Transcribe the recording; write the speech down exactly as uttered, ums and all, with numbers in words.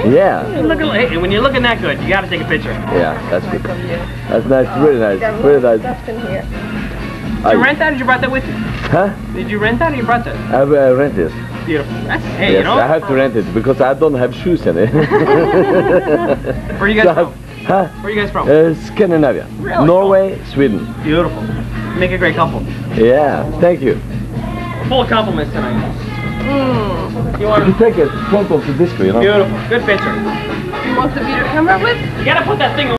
Yeah. Look at, hey, when you're looking that good, you gotta take a picture. Yeah, that's good. That's nice, really nice, really nice. Did you rent that or did you brought that with you? Huh? Did you rent that or you brought that? I uh, rent it. Beautiful. That's, hey, Yes, you know? I have to rent it because I don't have shoes in it. Where are you guys So I from? have- Huh? Where are you guys from? Uh, Scandinavia. Really? Norway, Sweden. Beautiful. Make a great couple. Yeah, thank you. Full of compliments tonight. Mm. You want You take a photo of the disco, you know? Beautiful. Good picture. You want the video camera with? You gotta put that thing